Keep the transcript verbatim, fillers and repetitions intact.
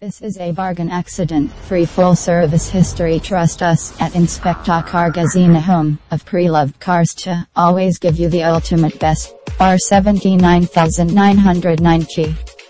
This is a bargain accident, free full service history. Trust us at Inspector Car Gazina, home of pre-loved cars, to always give you the ultimate best. R seventy-nine thousand nine hundred ninety.